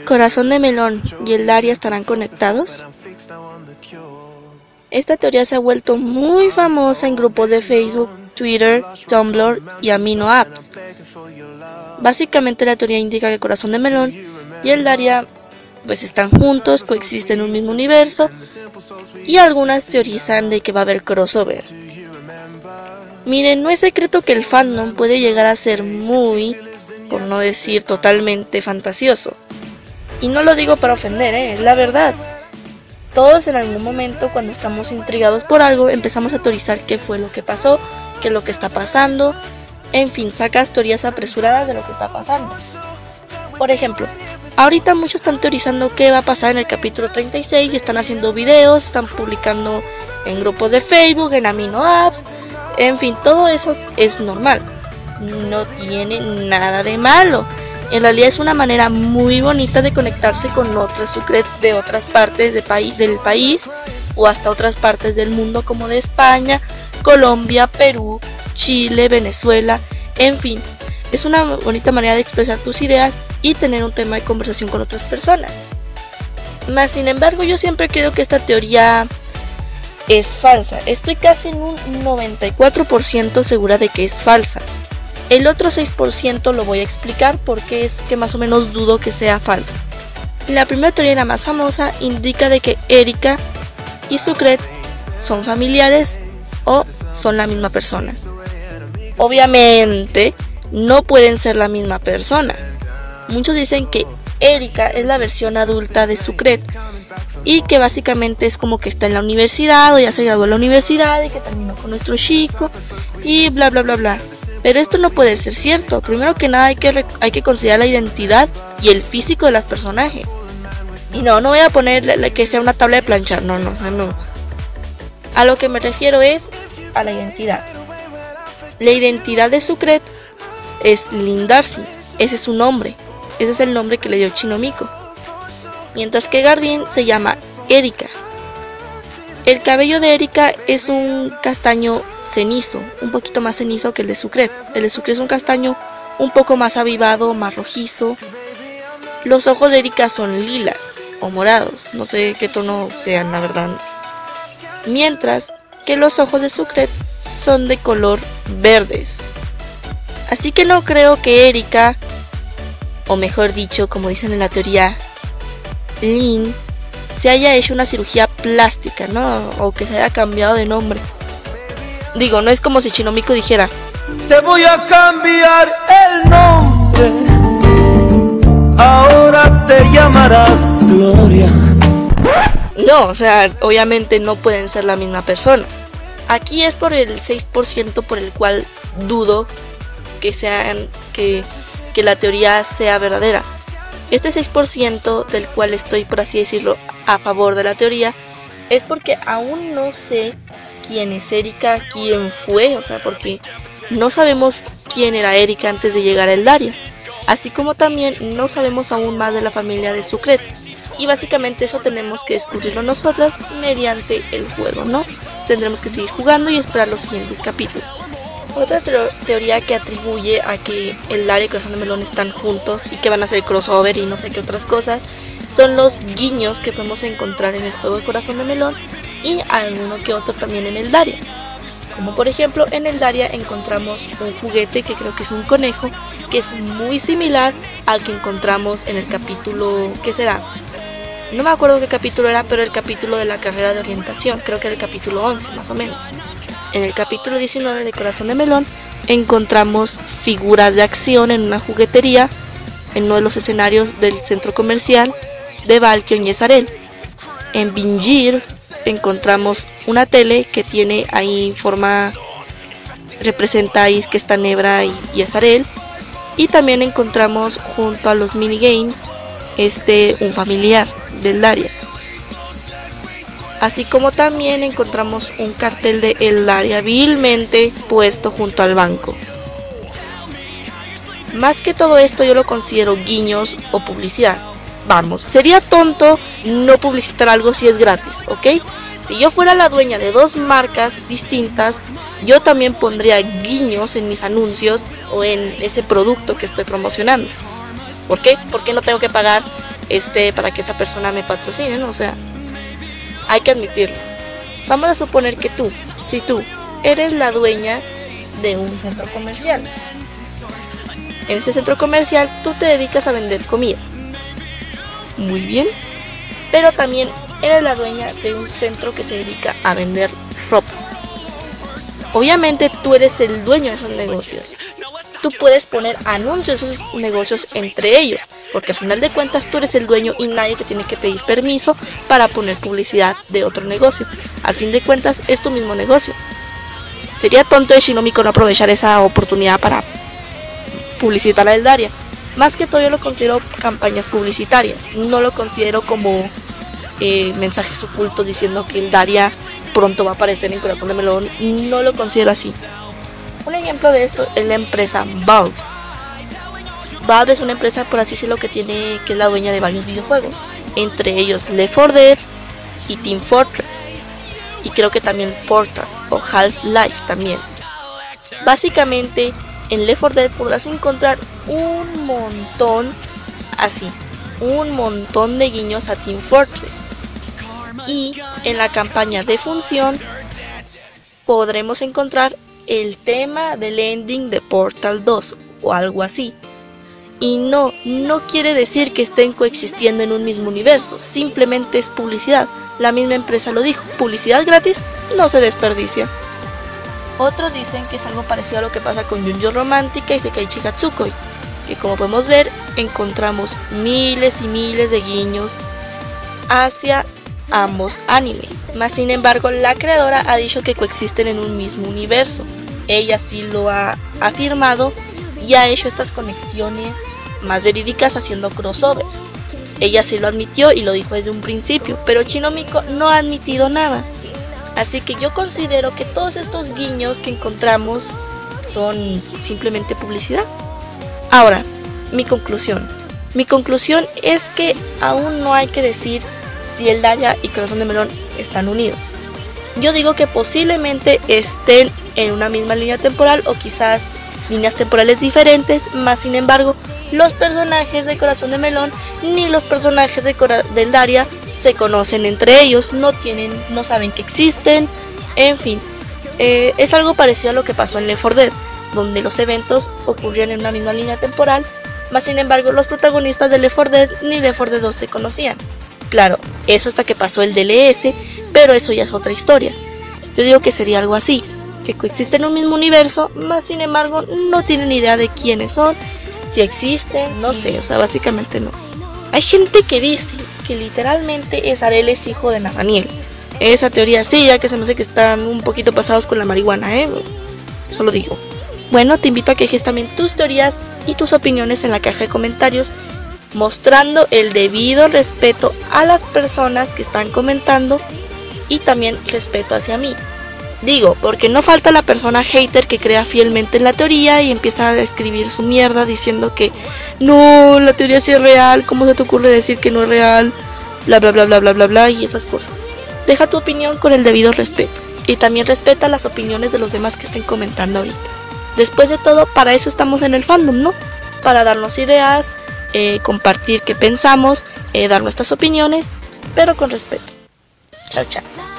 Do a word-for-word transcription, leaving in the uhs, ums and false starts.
¿Corazón de Melón y el Daria estarán conectados? Esta teoría se ha vuelto muy famosa en grupos de Facebook, Twitter, Tumblr y Amino Apps. Básicamente la teoría indica que Corazón de Melón y el Daria pues están juntos, coexisten en un mismo universo, y algunas teorizan de que va a haber crossover. Miren, no es secreto que el fandom puede llegar a ser muy, por no decir totalmente, fantasioso. Y no lo digo para ofender, ¿eh? Es la verdad. Todos en algún momento, cuando estamos intrigados por algo, empezamos a teorizar qué fue lo que pasó, qué es lo que está pasando. En fin, sacas teorías apresuradas de lo que está pasando. Por ejemplo, ahorita muchos están teorizando qué va a pasar en el capítulo treinta y seis y están haciendo videos, están publicando en grupos de Facebook, en Amino Apps. En fin, todo eso es normal. No tiene nada de malo. En realidad es una manera muy bonita de conectarse con otros secrets de otras partes de país, del país o hasta otras partes del mundo como de España, Colombia, Perú, Chile, Venezuela, en fin. Es una bonita manera de expresar tus ideas y tener un tema de conversación con otras personas. Mas sin embargo, yo siempre creo que esta teoría es falsa. Estoy casi en un noventa y cuatro por ciento segura de que es falsa. El otro seis por ciento lo voy a explicar porque es que más o menos dudo que sea falsa. La primera teoría, la más famosa, indica de que Erika y Sucret son familiares o son la misma persona. Obviamente no pueden ser la misma persona. Muchos dicen que Erika es la versión adulta de Sucret y que básicamente es como que está en la universidad o ya se graduó en la universidad y que terminó con nuestro chico y bla bla bla bla. Pero esto no puede ser cierto. Primero que nada hay que, hay que considerar la identidad y el físico de los personajes. Y no, no voy a poner que sea una tabla de planchar, no, no, o sea, no. A lo que me refiero es a la identidad. La identidad de Sucret es Lynn Darcy, ese es su nombre, ese es el nombre que le dio Chinomico. Mientras que Gardine se llama Erika. El cabello de Erika es un castaño cenizo, un poquito más cenizo que el de Sucret. El de Sucret es un castaño un poco más avivado, más rojizo. Los ojos de Erika son lilas o morados, no sé qué tono sean, la verdad. Mientras que los ojos de Sucret son de color verdes. Así que no creo que Erika, o mejor dicho, como dicen en la teoría, Lynn, se haya hecho una cirugía plástica, ¿no? O que se haya cambiado de nombre. Digo, no es como si Chinomico dijera: te voy a cambiar el nombre, ahora te llamarás Gloria. No, o sea, obviamente no pueden ser la misma persona. Aquí es por el seis por ciento por el cual dudo que sean que, que la teoría sea verdadera. Este seis por ciento del cual estoy, por así decirlo, a favor de la teoría, es porque aún no sé quién es Erika, quién fue, o sea, porque no sabemos quién era Erika antes de llegar a Eldaria, así como también no sabemos aún más de la familia de Sucret, y básicamente eso tenemos que descubrirlo nosotras mediante el juego, ¿no? Tendremos que seguir jugando y esperar los siguientes capítulos. Otra teoría que atribuye a que Eldaria y Corazón de Melón están juntos y que van a hacer crossover y no sé qué otras cosas son los guiños que podemos encontrar en el juego de Corazón de Melón y alguno que otro también en Eldaria. Como por ejemplo en Eldaria encontramos un juguete que creo que es un conejo que es muy similar al que encontramos en el capítulo, ¿qué será? No me acuerdo qué capítulo era, pero el capítulo de la carrera de orientación, creo que era el capítulo once más o menos. En el capítulo diecinueve de Corazón de Melón encontramos figuras de acción en una juguetería en uno de los escenarios del centro comercial de Valkion y Ezarel. En Bingir encontramos una tele que tiene ahí forma, representa ahí que está Nebra y, y Ezarel. Y también encontramos junto a los minigames este un familiar del Eldaria. Así como también encontramos un cartel de Eldaria vilmente puesto junto al banco. Más que todo esto yo lo considero guiños o publicidad. Vamos, sería tonto no publicitar algo si es gratis, ¿ok? Si yo fuera la dueña de dos marcas distintas, yo también pondría guiños en mis anuncios o en ese producto que estoy promocionando. ¿Por qué? Porque no tengo que pagar esté para que esa persona me patrocine, ¿no? O sea, hay que admitirlo. Vamos a suponer que tú, si tú eres la dueña de un centro comercial. En ese centro comercial tú te dedicas a vender comida. Muy bien. Pero también eres la dueña de un centro que se dedica a vender ropa. Obviamente tú eres el dueño de esos negocios. Tú puedes poner anuncios de esos negocios entre ellos, porque al final de cuentas tú eres el dueño y nadie te tiene que pedir permiso para poner publicidad de otro negocio. Al fin de cuentas es tu mismo negocio. Sería tonto de Shinomiko no aprovechar esa oportunidad para publicitar a Eldaria. Más que todo yo lo considero campañas publicitarias, no lo considero como eh, mensajes ocultos diciendo que Eldaria pronto va a aparecer en Corazón de Melón, no lo considero así. Un ejemplo de esto es la empresa Valve. Valve es una empresa, por así decirlo, que tiene, que es la dueña de varios videojuegos, entre ellos Left four Dead y Team Fortress, y creo que también Portal o Half-Life también. Básicamente en Left four Dead podrás encontrar un montón, así, un montón de guiños a Team Fortress, y en la campaña de función podremos encontrar el tema del ending de Portal dos o algo así. Y no, no quiere decir que estén coexistiendo en un mismo universo, simplemente es publicidad. La misma empresa lo dijo, publicidad gratis no se desperdicia. Otros dicen que es algo parecido a lo que pasa con Junjo Romántica y Sekaiichi Hatsukoi, que como podemos ver encontramos miles y miles de guiños hacia ambos anime. Más sin embargo, la creadora ha dicho que coexisten en un mismo universo. Ella sí lo ha afirmado y ha hecho estas conexiones más verídicas haciendo crossovers. Ella sí lo admitió y lo dijo desde un principio, pero Shinomiko no ha admitido nada. Así que yo considero que todos estos guiños que encontramos son simplemente publicidad. Ahora, mi conclusión. Mi conclusión es que aún no hay que decir si Eldaria y Corazón de Melón están unidos. Yo digo que posiblemente estén en una misma línea temporal o quizás líneas temporales diferentes, más sin embargo los personajes de Corazón de Melón ni los personajes de, Cora de Eldaria se conocen entre ellos, no tienen, no saben que existen, en fin, eh, es algo parecido a lo que pasó en Left four Dead, donde los eventos ocurrían en una misma línea temporal, más sin embargo los protagonistas de Left four Dead ni Left four Dead dos se conocían. Claro, eso hasta que pasó el D L S, pero eso ya es otra historia. Yo digo que sería algo así, que coexisten en un mismo universo, más sin embargo no tienen idea de quiénes son, si existen, no sé, o sea, básicamente no. Hay gente que dice que literalmente Ezarel es hijo de Nathaniel. Esa teoría sí, ya que se me hace que están un poquito pasados con la marihuana, ¿eh? Solo digo. Bueno, te invito a que dejes también tus teorías y tus opiniones en la caja de comentarios, mostrando el debido respeto a las personas que están comentando y también respeto hacia mí. Digo, porque no falta la persona hater que crea fielmente en la teoría y empieza a escribir su mierda diciendo que no, la teoría sí es real, ¿cómo se te ocurre decir que no es real? Bla bla bla bla bla bla bla y esas cosas. Deja tu opinión con el debido respeto y también respeta las opiniones de los demás que estén comentando ahorita. Después de todo, para eso estamos en el fandom, ¿no? Para darnos ideas, eh, compartir qué pensamos, eh, dar nuestras opiniones, pero con respeto. Chao, chao.